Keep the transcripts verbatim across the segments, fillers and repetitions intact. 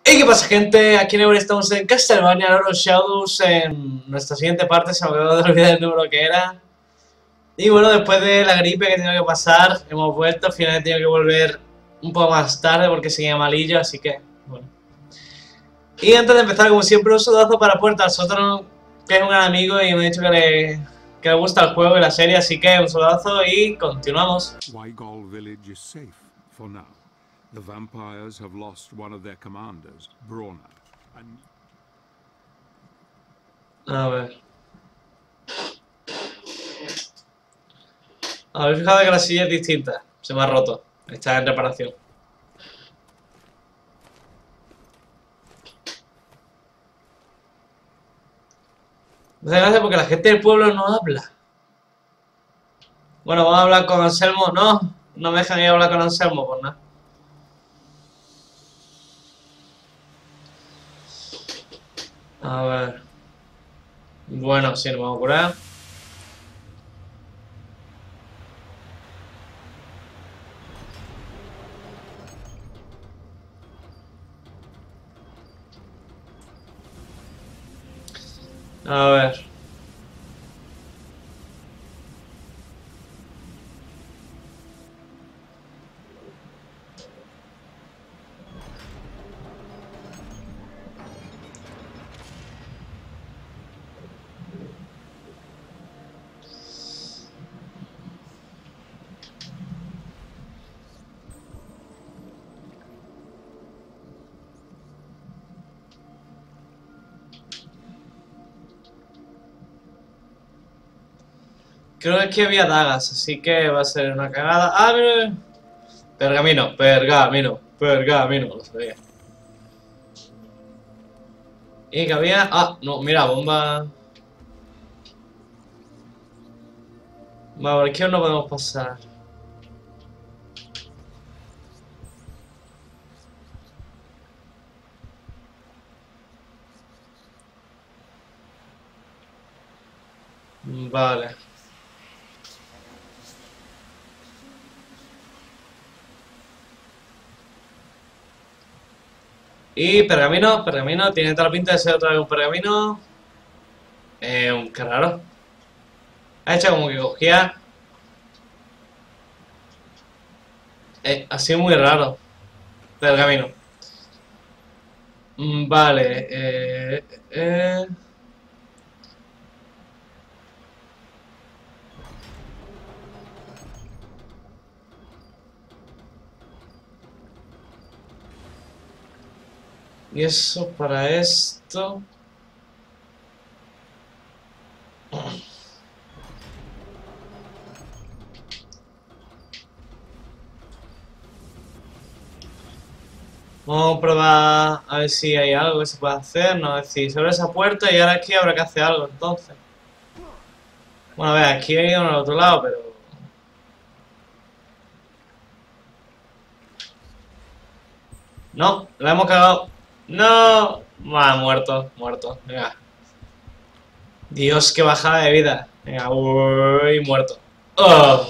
Hey, ¿qué pasa, gente? Aquí en Ever estamos en Castlevania Lord of Shadows. En nuestra siguiente parte se me acabó de olvidar el número que era. Y bueno, después de la gripe que tenía que pasar, hemos vuelto. Al final he tenido que volver un poco más tarde porque seguía malillo, así que bueno. Y antes de empezar, como siempre, un saludazo para Puerta al Sótano, que es un gran amigo y me ha dicho que le, que le gusta el juego y la serie, así que un saludazo y continuamos. Wygol village is safe for now. The vampires have lost one of their commanders, Brawner. And A ver. Habéis fijado que la silla es distinta. Se me ha roto. Está en reparación. Me hace gracia porque la gente del pueblo no habla. Bueno, vamos a hablar con Anselmo. No, no me dejan ir a hablar con Anselmo, por nada. A ver. Bueno, sí, nos vamos a curar. A ver. Creo que aquí había dagas, así que va a ser una cagada. ¡Ah, mira! Pergamino, pergamino, pergamino, lo sabía. Y que había... Ah, no, mira, bomba... Va, por aquí no podemos pasar. Vale. Y pergamino, pergamino, tiene toda la pinta de ser otra vez un pergamino. Eh, qué raro. Ha hecho como que cogía... Eh, ha sido muy raro. Pergamino. Mm, Vale, eh, eh... Y eso para esto... Vamos a probar a ver si hay algo que se puede hacer, no, es decir, se abre esa puerta y ahora aquí habrá que hacer algo, entonces. Bueno, a ver, aquí hay uno al otro lado, pero... No, la hemos cagado. No, va, muerto, muerto, venga. Dios, qué bajada de vida. Venga, uy, muerto. Oh.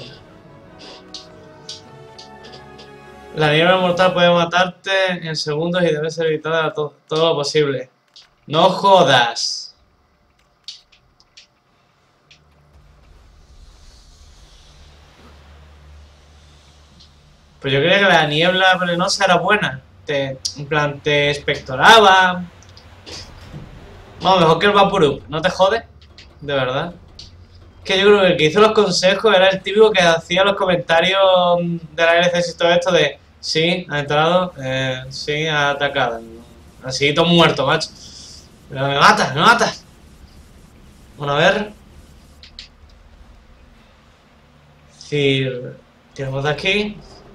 La niebla mortal puede matarte en segundos y debe ser evitada to todo lo posible. No jodas. Pues yo creía que la niebla venenosa era buena. Te, en plan, te espectoraba. Vamos, mejor que el Vaporub. ¿No te jode? De verdad. Que yo creo que el que hizo los consejos era el típico que hacía los comentarios de la L C S y todo esto de sí, ha entrado, eh, sí, ha atacado. Así todo muerto, macho. Pero me matas, me matas. Bueno, a ver. Es decir, tiramos de aquí.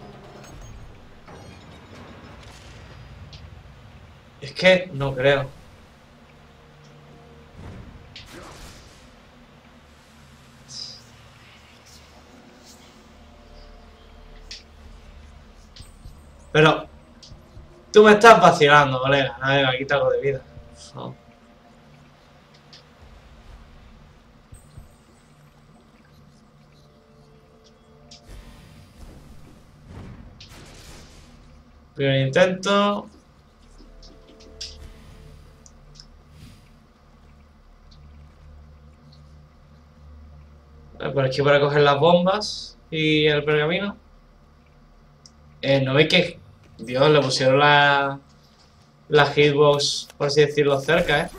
Es que no creo. Pero tú me estás vacilando, colega. A ver, quita algo de vida. No. Primer intento. Por aquí para coger las bombas y el pergamino. Eh, ¿no veis que, Dios, le pusieron la, la hitbox, por así decirlo, cerca, eh?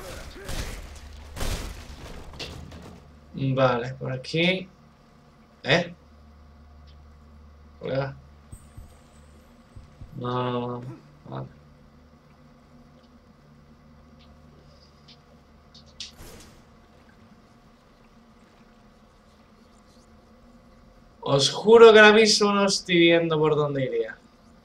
Vale, por aquí. ¿Eh? Colega. No, no, no. Vale. Os juro que ahora mismo no estoy viendo por dónde iría.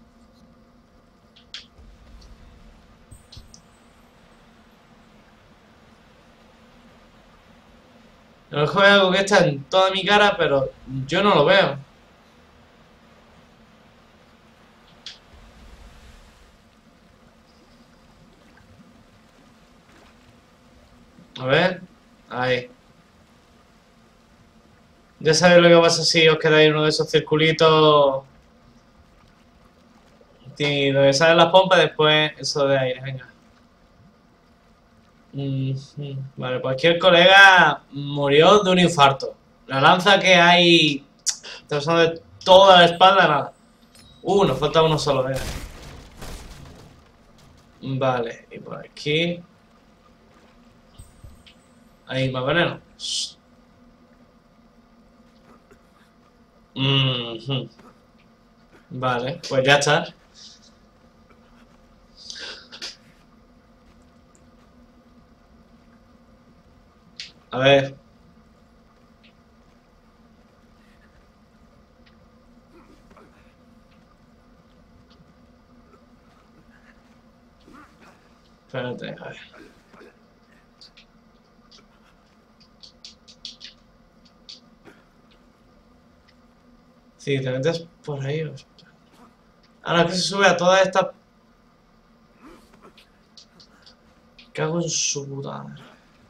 A lo mejor hay algo que está en toda mi cara, pero yo no lo veo. A ver. Ahí. Ya sabéis lo que pasa si os quedáis en uno de esos circulitos. Y donde salen las pompas, después eso de aire, venga. Mm, mm. Vale, cualquier colega murió de un infarto. La lanza que hay atravesando de toda la espalda, nada. Uh, nos falta uno solo, venga. Vale, y por aquí. Hay más veneno. Mm-hmm. Vale, pues ya está. A ver. Espérate, a ver. Sí, te metes por ahí. Ahora que se sube a toda esta. Cago en su puta madre.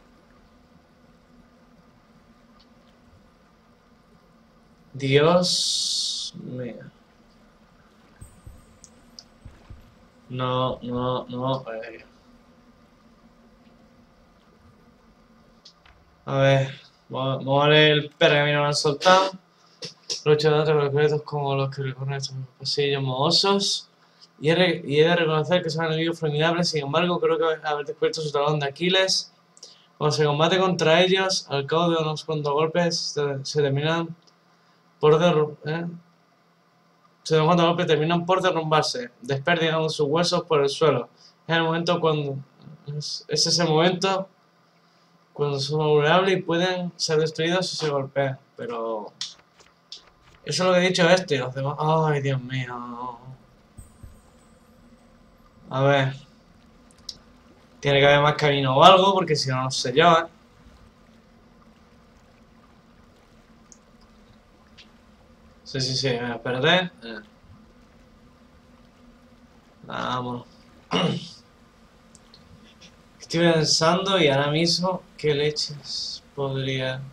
Dios mío. No, no, no. Eh. A ver, vamos a leer el pergamino que han soltado. Lucha de los secretos como los que recorren estos pasillos mohosos. Y he, re, y he de reconocer que son enemigos formidables, sin embargo, creo que haber descubierto su talón de Aquiles. Cuando se combate contra ellos, al cabo de unos cuantos golpes, se, se terminan por derrumbar. ¿eh? Se dan cuenta golpes terminan por derrumbarse, desperdigando sus huesos por el suelo. Es el momento cuando. Es, es ese momento cuando son vulnerables y pueden ser destruidos si se golpean. Pero. Eso es lo que he dicho este y los demás. Ay, Dios mío. A ver. Tiene que haber más camino o algo, porque si no, no sé yo, ¿eh? Sí, sí, sí. Venga, espérate. Eh. Vamos. Estoy pensando y ahora mismo, ¿qué leches podría...?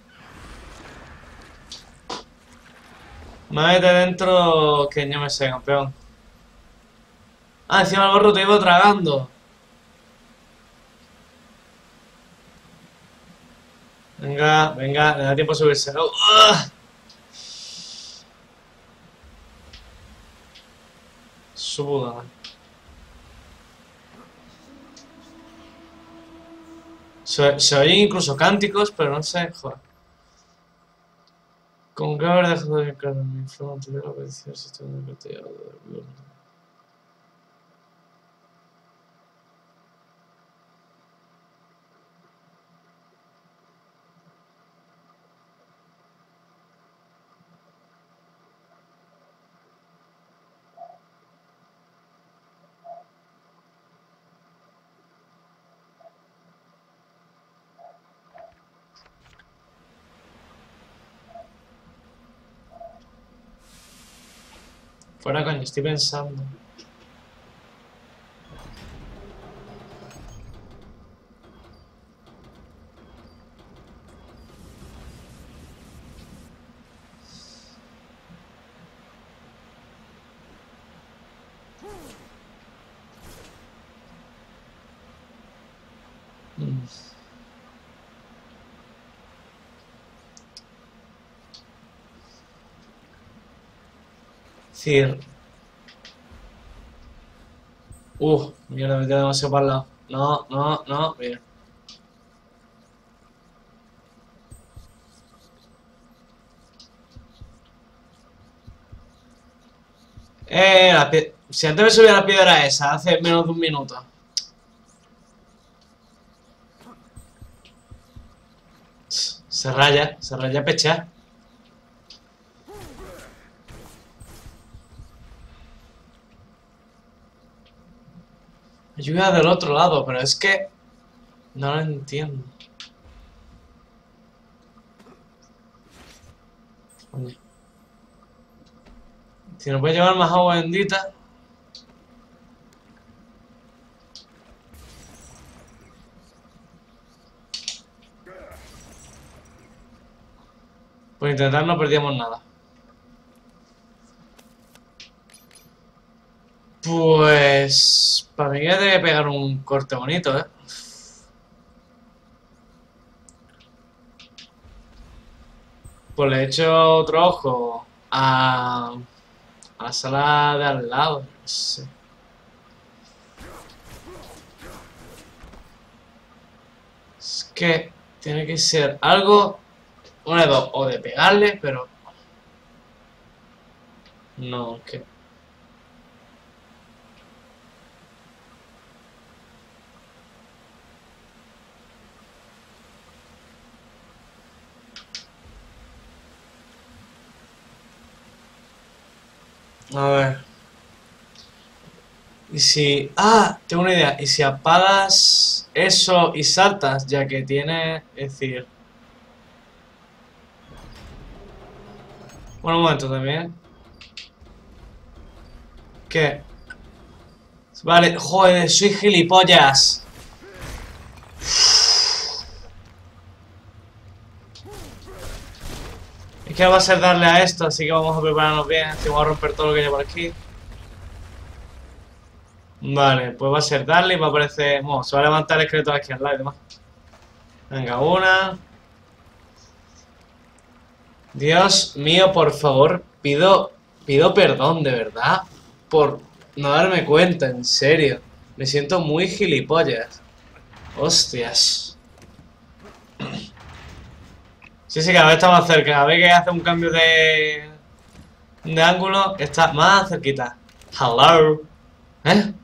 Muévete dentro, que yo me sé, campeón. Ah, encima el gorro te iba tragando. Venga, venga, le da tiempo a subirse. ¡Ugh! Su puta madre. Se, se oyen incluso cánticos, pero no sé, joder. Con que haber dejado de claro en mi frente de la petición sistema de investigador del mundo. Fuera coño, estoy pensando. decir... Uh, mierda, me queda demasiado para el lado. No, no, no, bien. Eh, la pie- si antes me subía la piedra esa hace menos de un minuto. Se raya, se raya pecha. Ayuda del otro lado, pero es que no lo entiendo. Oye. Si nos puede llevar más agua bendita. Por intentar no perdíamos nada. Pues... Para mí que tiene que pegar un corte bonito, ¿eh? Pues le he hecho otro ojo a... a la sala de al lado. No sé. Es que tiene que ser algo... Una de dos. O de pegarle, pero... No, que... A ver. Y si... Ah, tengo una idea. Y si apagas eso y saltas, ya que tiene... Es decir... Bueno, un momento también. ¿Qué? Vale, joder, soy gilipollas. Es que va a ser darle a esto, así que vamos a prepararnos bien. Así vamos a romper todo lo que hay por aquí. Vale, pues va a ser darle y va a aparecer... Bueno, se va a levantar el esqueleto aquí al lado y demás. Venga, una. Dios mío, por favor, pido... Pido perdón, de verdad. Por no darme cuenta, en serio. Me siento muy gilipollas. Hostias. Sí, sí, cada vez está más cerca. Cada vez que hace un cambio de... De ángulo, está más cerquita. Hello. ¿Eh?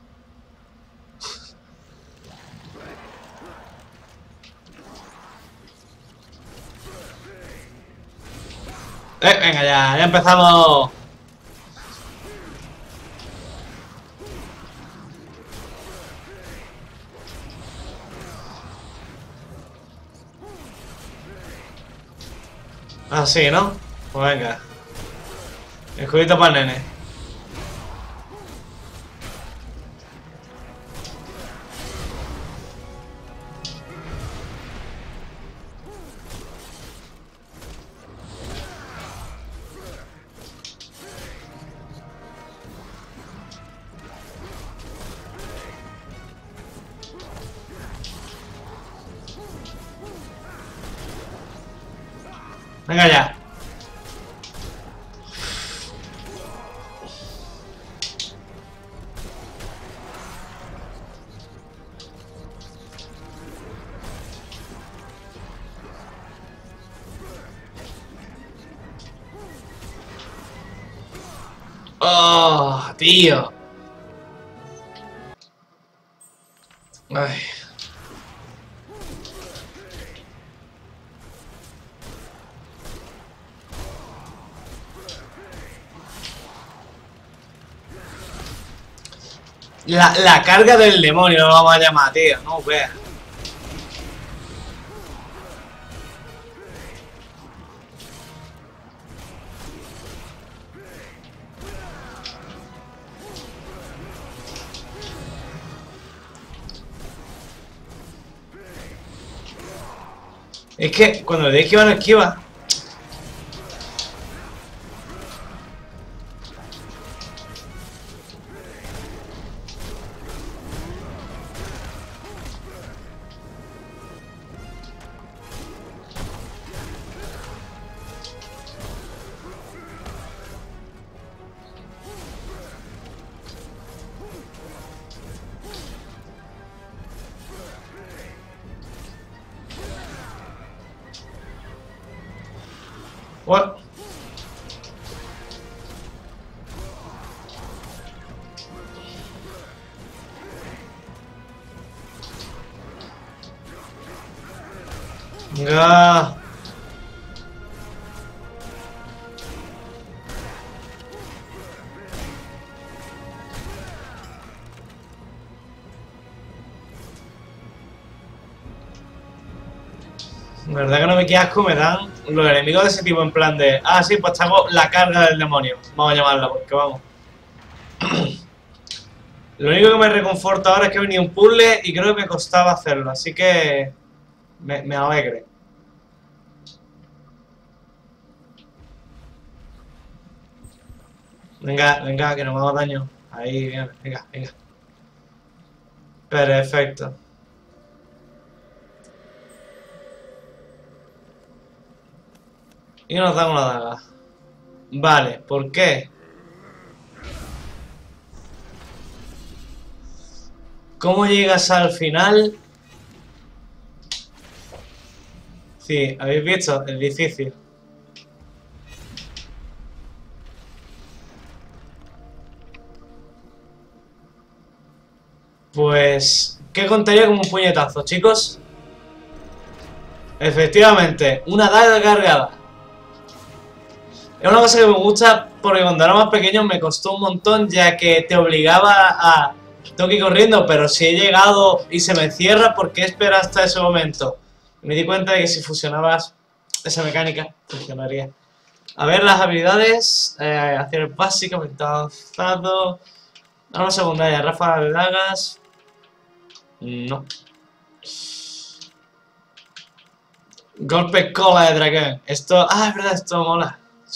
Eh, venga ya, ya empezamos. Ah, sí, ¿no? Pues venga. Escudito para el nene. Venga ya. Oh, tío. Ay. La, la carga del demonio lo vamos a llamar, tío. No veas. Es que cuando le di esquiva no esquiva. What? Venga. La verdad que no me queda asco, me dan los enemigos de ese tipo en plan de... Ah, sí, pues tengo la carga del demonio. Vamos a llamarla, porque vamos. Lo único que me reconforta ahora es que ha venido un puzzle y creo que me costaba hacerlo, así que... Me, me alegre. Venga, venga, que no me haga daño. Ahí, bien, venga, venga. Perfecto. Y nos dan una daga. Vale, ¿por qué? ¿Cómo llegas al final? Sí, ¿habéis visto? Es difícil. Pues... ¿qué contaría como un puñetazo, chicos? Efectivamente, una daga cargada. Es una cosa que me gusta porque cuando era más pequeño me costó un montón, ya que te obligaba a... Tengo que ir corriendo, pero si he llegado y se me cierra, ¿por qué esperar hasta ese momento? Me di cuenta de que si fusionabas esa mecánica, funcionaría. A ver, las habilidades. Eh, acciones básicas, avanzado. Arma secundaria, ráfaga de dagas. No. Golpe cola de dragón. Esto... Ah, es verdad, esto mola.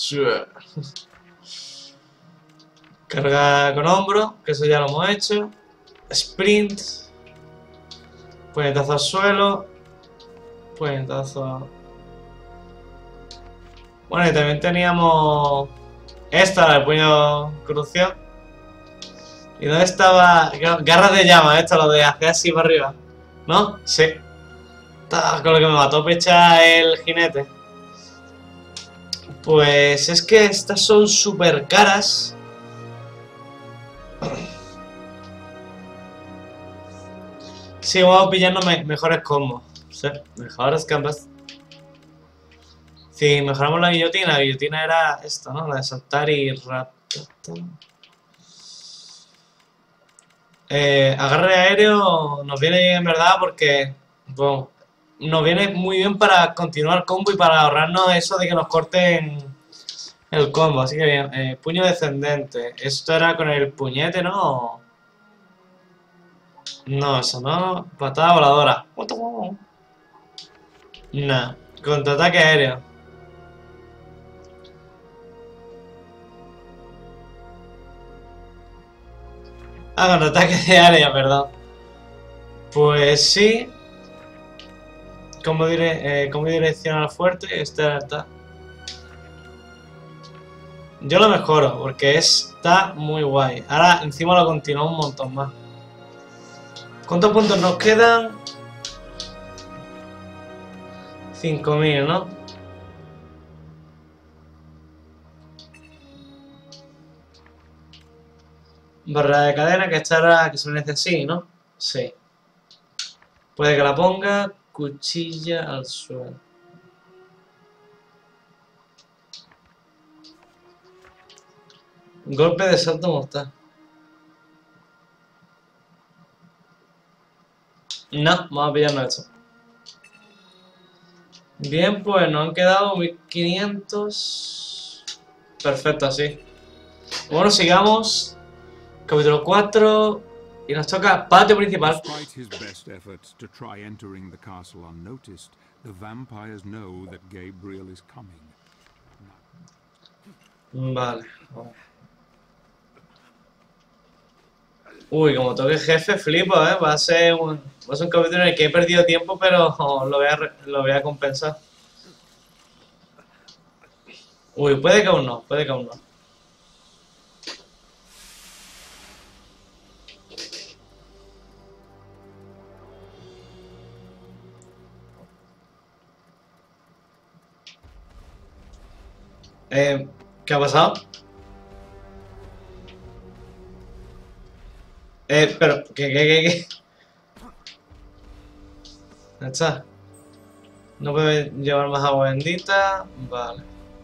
Carga con hombro, que eso ya lo hemos hecho. Sprint. Puñetazo al suelo. Puñetazo. Bueno, y también teníamos esta, la de puño crución. ¿Y dónde estaba? Garras de llama, esto, lo de hacer así para arriba. ¿No? Sí. Ah, con lo que me mató pecha el jinete. Pues es que estas son súper caras. Sí, vamos pillando me mejores combos. Sí, mejores combos. Sí, mejoramos la guillotina. La guillotina era esto, ¿no? La de saltar y ratata. Eh, agarre aéreo nos viene bien en verdad porque bueno, nos viene muy bien para continuar combo y para ahorrarnos eso de que nos corten el combo. Así que bien, eh, puño descendente. Esto era con el puñete, ¿no? No, eso no. Patada voladora. No. Contraataque aéreo. Ah, contraataque de área, perdón. Pues sí. Como, dire, eh, como direccional fuerte, esta está. Yo lo mejoro porque está muy guay. Ahora encima lo continúa un montón más. ¿Cuántos puntos nos quedan? cinco mil, ¿no? Barra de cadena que estará, que se me dice así, ¿no? Sí. Puede que la ponga. Cuchilla al suelo. Golpe de salto mortal. No, vamos a pillarnos esto. Bien, pues nos han quedado mil quinientos. Perfecto, así. Bueno, sigamos. Capítulo cuatro. Y nos toca patio principal. Despite his best efforts to try entering the castle unnoticed, the vampires know that Gabriel is coming. Vale. Uy, como toque jefe, flipo, ¿eh? Va a ser un, va a ser un capítulo en el que he perdido tiempo, pero lo voy a, lo voy a compensar. Uy, puede que aún no, puede que aún no. Eh, ¿qué ha pasado? Eh, pero, ¿qué, qué, qué, qué? Ya está. No puede llevar más agua bendita. Vale.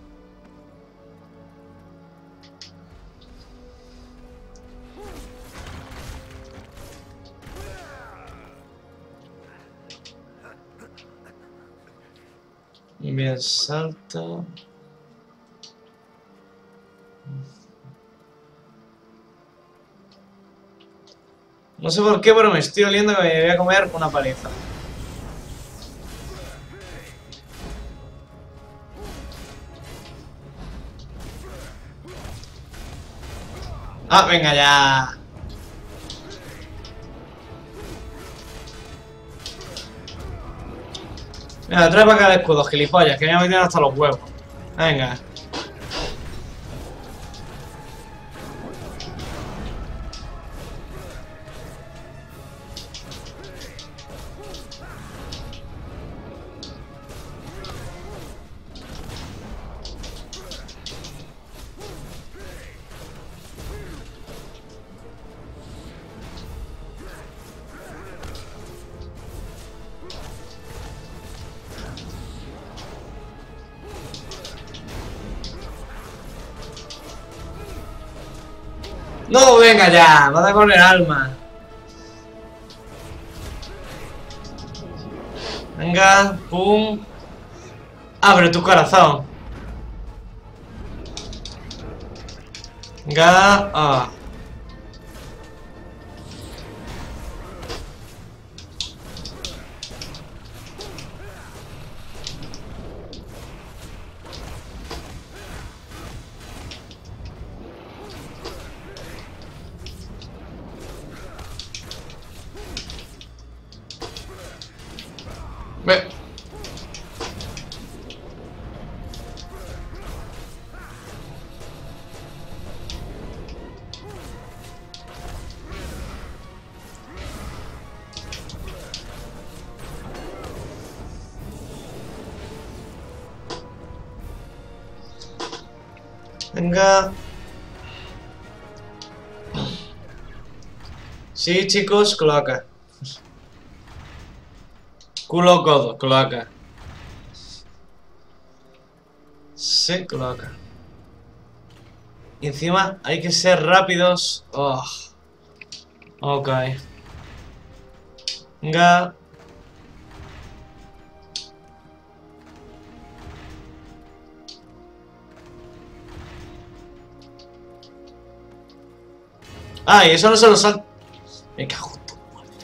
Bien, salto. No sé por qué, pero me estoy oliendo que me voy a comer una paliza. Ah, venga ya. Mira, trae para acá el escudo, gilipollas, que me voy a meter hasta los huevos. Venga. No, venga ya, vas a con el alma. Venga, pum. Abre tu corazón. Venga, ah. Ve. Venga. Sí, chicos, cloaca. Culo codo, cloaca. Sí, cloaca. Y encima hay que ser rápidos. Oh. Ok. Venga. Ah, y eso no se lo sal... Me cago en tu muerte.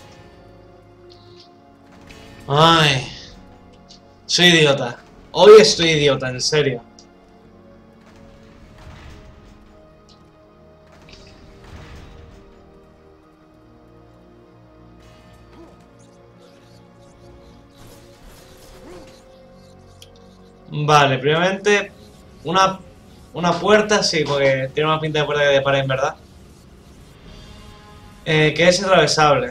Ay. Soy idiota. Hoy estoy idiota, en serio. Vale, primeramente una, una puerta, sí, porque tiene una pinta de puerta que de pared, en verdad. Eh, que es atravesable.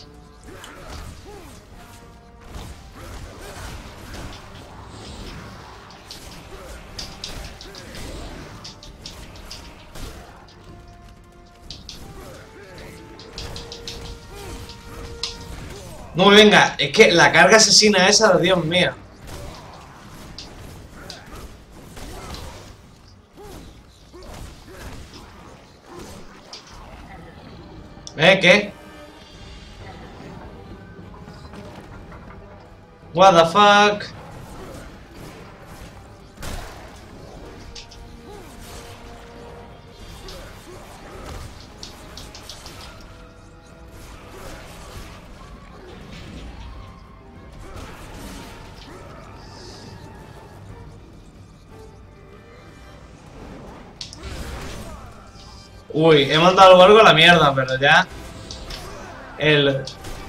No me venga, es que la carga asesina esa, Dios mío. ¿Eh? ¿Qué? What the fuck? Uy, he mandado algo a la mierda, pero ya... El...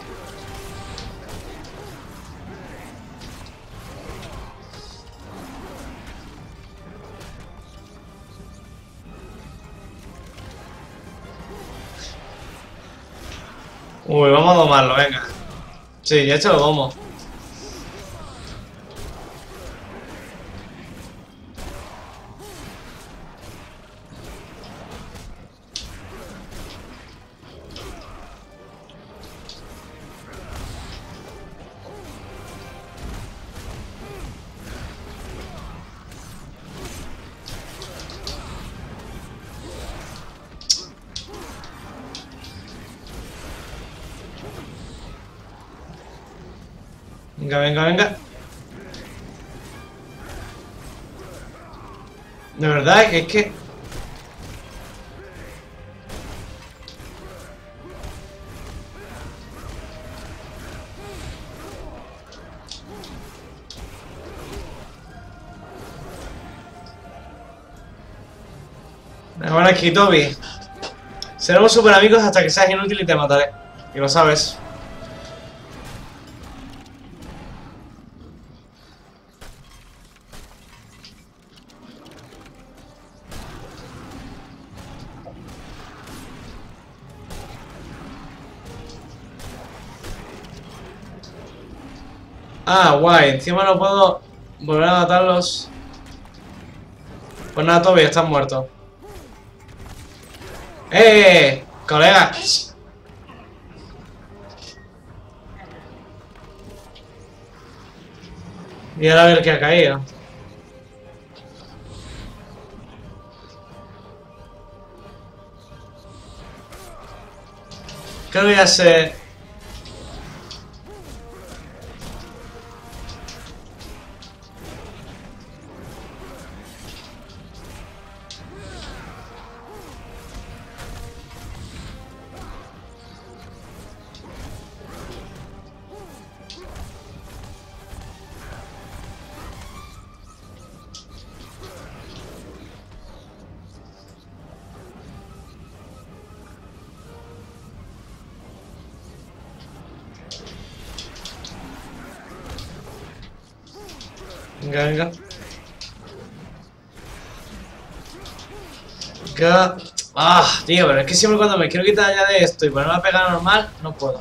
Uy, vamos a domarlo, venga. Sí, ya he hecho lo domo. Venga, venga, venga. De verdad, que es que... Bueno, aquí, Toby. Seremos super amigos hasta que seas inútil y te mataré. Y lo sabes. Ah, guay. Encima no puedo volver a matarlos. Pues nada, Toby, estás muerto. ¡Eh! ¡Colega! Y ahora a ver qué ha caído. Creo que ya sé. Venga, venga. Venga. Ah, tío, pero es que siempre cuando me quiero quitar ya de esto y ponerme a pegar normal, no puedo.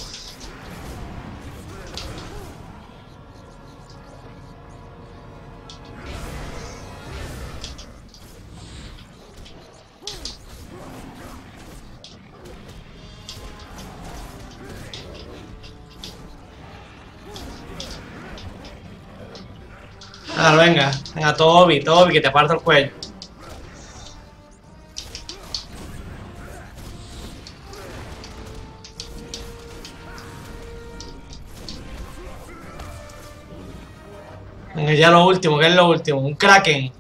Claro, venga, venga, Toby, Toby, que te parto el cuello. Venga, ya lo último, que es lo último, un Kraken.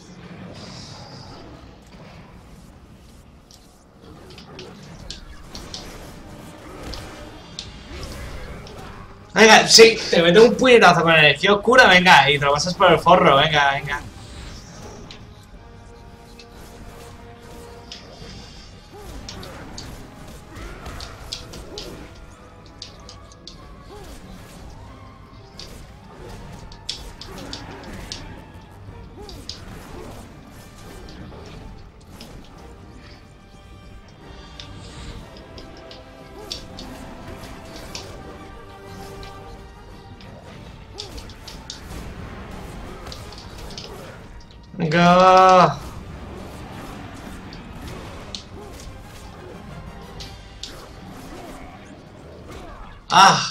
Venga, sí, te meto un puñetazo con energía oscura, venga, y te lo pasas por el forro, venga, venga. Venga. Ah.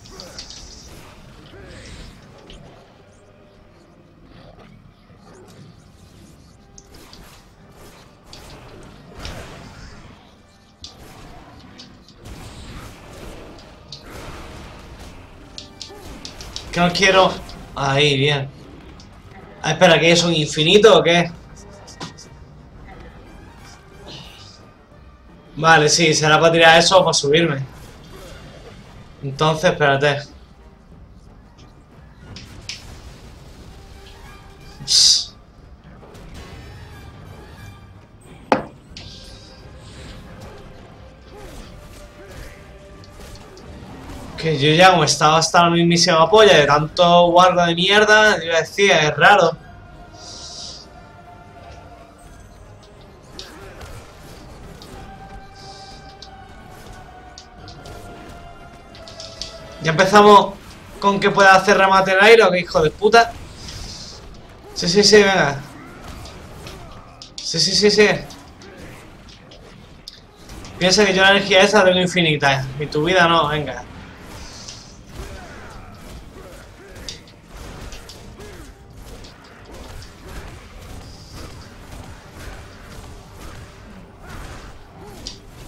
Que no quiero. Ahí, bien. Ah, espera, ¿qué es un infinito o qué? Vale, sí, será para tirar eso o para subirme. Entonces, espérate. Psst. Que yo ya como estaba hasta la mismísima polla de tanto guarda de mierda, yo decía, es raro. Ya empezamos con que pueda hacer remate en aire, o que hijo de puta. Sí, sí, sí, venga. Sí, sí, sí, sí. Piensa que yo la energía esa la tengo infinita, y tu vida no, venga.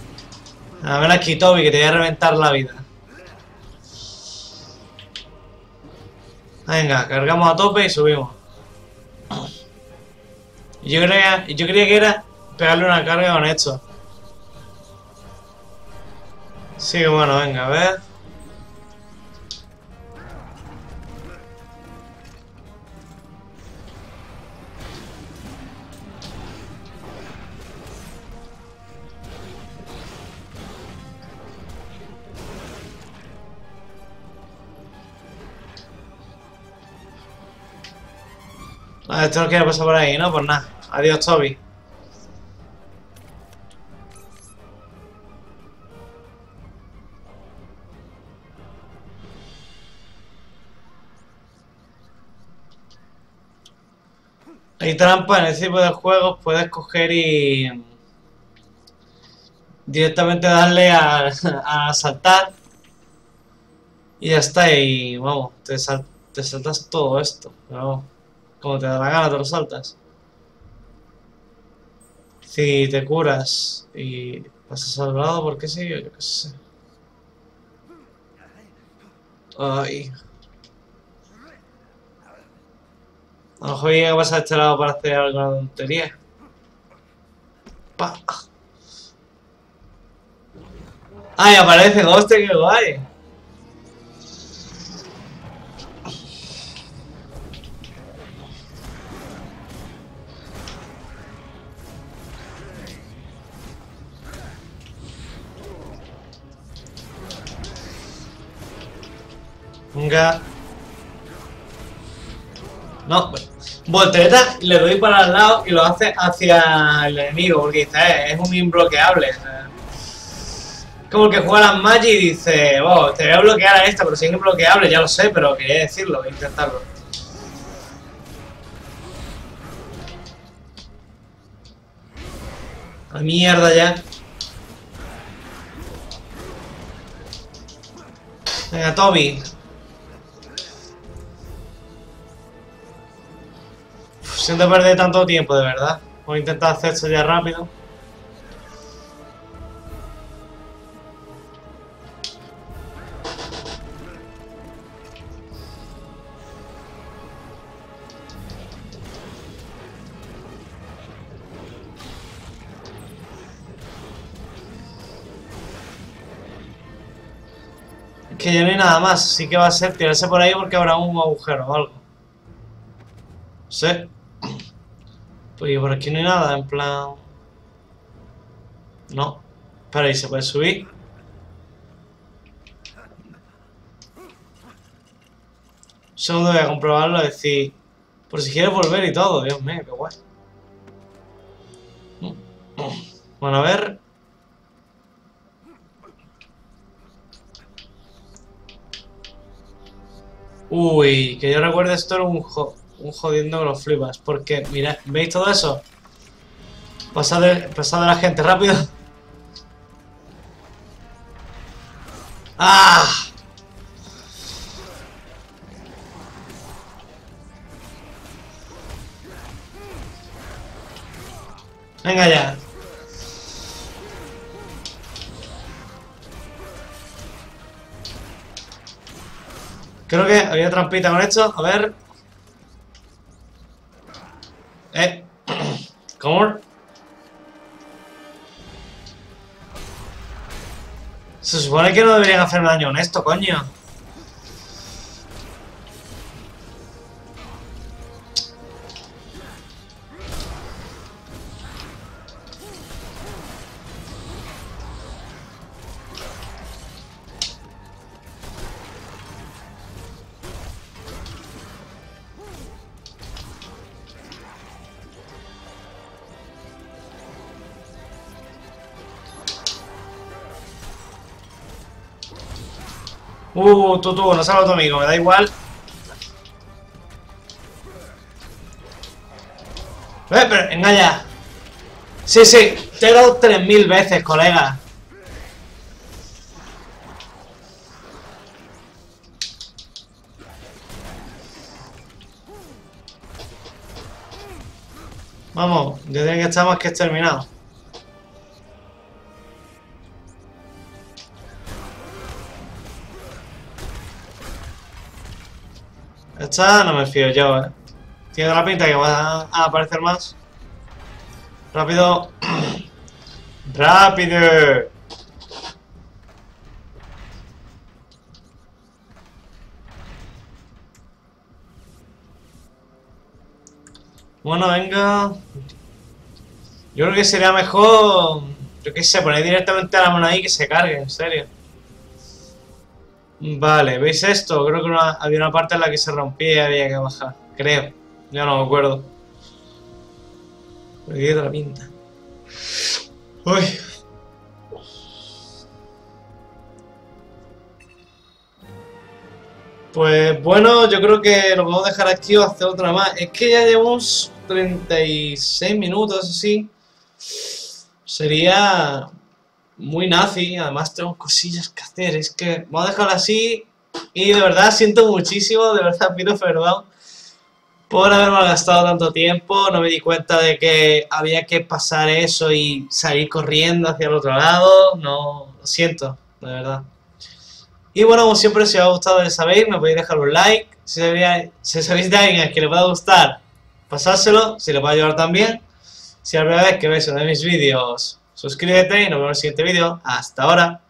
A ver aquí, Toby, que te voy a reventar la vida. Venga, cargamos a tope y subimos. Yo creía, yo creía que era pegarle una carga con esto. Sí, que bueno, venga, a ver. Ah, esto no quiere pasar por ahí, ¿no? Pues nada. Adiós, Toby. Hay trampa en ese tipo de juegos, puedes coger y directamente darle a, a saltar y ya está, y vamos, te, sal, te saltas todo esto, pero vamos, como te da la gana te lo saltas. Si te curas y pasas al lado, ¿por qué sí? Yo qué sé. Ay. A lo mejor llega a pasar a este lado para hacer alguna tontería. Pa. ¡Ay, aparece! ¡Hostia, qué guay! Venga. No, bueno. Voltereta le doy para el lado y lo hace hacia el enemigo, porque dice, eh, es un imbloqueable. Como el que juega a las Magi y dice, oh, te voy a bloquear a esta, pero si es imbloqueable, ya lo sé, pero quería decirlo, voy a intentarlo. A mierda ya. Venga, Toby. Uf, siento perder tanto tiempo, de verdad. Voy a intentar hacer esto ya rápido. Que ya no hay nada más, sí que va a ser tirarse por ahí porque habrá un agujero o algo. No sé. Pues por aquí no hay nada, en plan... No. Espera, ¿y se puede subir? Un segundo voy a comprobarlo, es decir... Por si quieres volver y todo, Dios mío, qué guay. Bueno, a ver... Uy, que yo recuerde esto era un, jo un jodiendo que lo flipas. Porque, mira, ¿veis todo eso? Pasad de, pasad de la gente, rápido. ¡Ah! Venga ya. Creo que había trampita con esto. A ver. Eh. ¿Cómo? Se supone que no deberían hacerme daño con esto, coño. Uh, tú, tú, no salgo a tu amigo, me da igual. Eh, pero, venga ya. Sí, sí, te he dado tres mil veces, colega. Vamos, ya tiene que estar más que exterminado. Esta no me fío yo, eh. Tiene la pinta que va a aparecer más. Rápido. Rápido. Bueno, venga. Yo creo que sería mejor, yo qué sé, poner directamente la mano ahí que se cargue, en serio. Vale, ¿veis esto? Creo que una- había una parte en la que se rompía y había que bajar. Creo. Ya no me acuerdo. Me quedé de la pinta. Uy. Pues bueno, yo creo que lo podemos dejar aquí o hacer otra más. Es que ya llevamos treinta y seis minutos así. Sería muy nazi. Además tengo cosillas que hacer. Es que vamos a dejarlo así. Y de verdad siento muchísimo. De verdad pido perdón por haberme gastado tanto tiempo. No me di cuenta de que había que pasar eso y salir corriendo hacia el otro lado. No, lo siento, de verdad. Y bueno, como siempre, si os ha gustado, ya sabéis, me podéis dejar un like. Si sabéis, si sabéis de alguien a quien le pueda gustar, pasárselo. Si le puede ayudar también. Si es la primera vez que veis uno de mis vídeos, suscríbete y nos vemos en el siguiente vídeo. Hasta ahora.